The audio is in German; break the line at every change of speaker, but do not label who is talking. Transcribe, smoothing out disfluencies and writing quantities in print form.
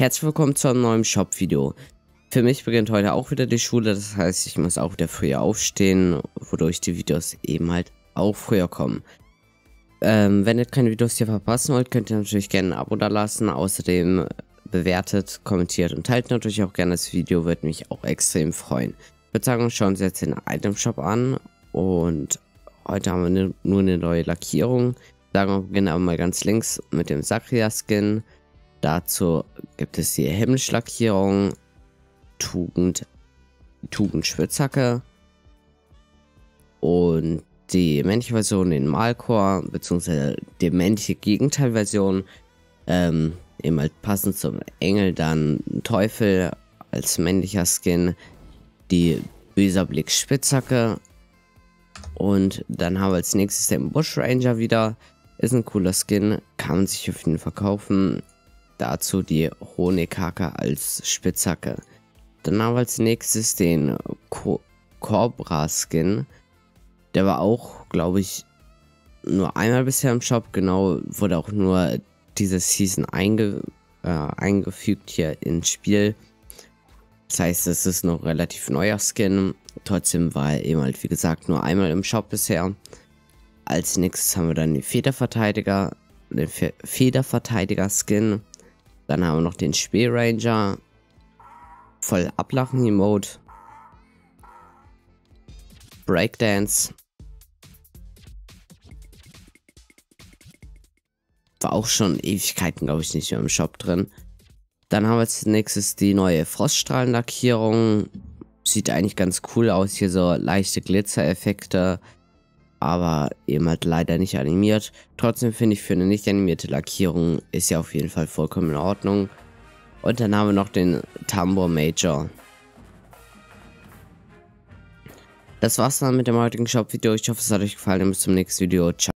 Herzlich willkommen zu einem neuen Shop-Video. Für mich beginnt heute auch wieder die Schule, das heißt, ich muss auch wieder früher aufstehen, wodurch die Videos eben halt auch früher kommen. Wenn ihr keine Videos hier verpassen wollt, könnt ihr natürlich gerne ein Abo da lassen. Außerdem bewertet, kommentiert und teilt natürlich auch gerne das Video, würde mich auch extrem freuen. Ich würde sagen, schauen Sie jetzt den Item Shop an und heute haben wir nur eine neue Lackierung. Sagen wir beginnen aber mal ganz links mit dem Sakria Skin. Dazu gibt es die Himmelschlackierung, Tugend Spitzhacke und die männliche Version den Malchor, beziehungsweise die männliche Gegenteilversion, eben halt passend zum Engel, dann Teufel als männlicher Skin, die böser Blick Spitzhacke und dann haben wir als nächstes den Bushranger wieder. Ist ein cooler Skin, kann man sich auf jeden Fall kaufen. Dazu die Honighacke als Spitzhacke. Dann haben wir als nächstes den Cobra Skin. Der war auch, glaube ich, nur einmal bisher im Shop. Genau, wurde auch nur diese Season eingefügt hier ins Spiel. Das heißt, es ist noch relativ neuer Skin. Trotzdem war er eben halt, wie gesagt, nur einmal im Shop bisher. Als nächstes haben wir dann den Federverteidiger Skin. Dann haben wir noch den Speerranger. Voll Ablachen Emote. Breakdance. War auch schon Ewigkeiten, glaube ich, nicht mehr im Shop drin. Dann haben wir als nächstes die neue Froststrahlenlackierung. Sieht eigentlich ganz cool aus. Hier so leichte Glitzereffekte. Aber eben halt leider nicht animiert. Trotzdem finde ich, für eine nicht animierte Lackierung ist ja auf jeden Fall vollkommen in Ordnung. Und dann haben wir noch den Tambour Major. Das war's dann mit dem heutigen Shop-Video. Ich hoffe, es hat euch gefallen und bis zum nächsten Video. Ciao.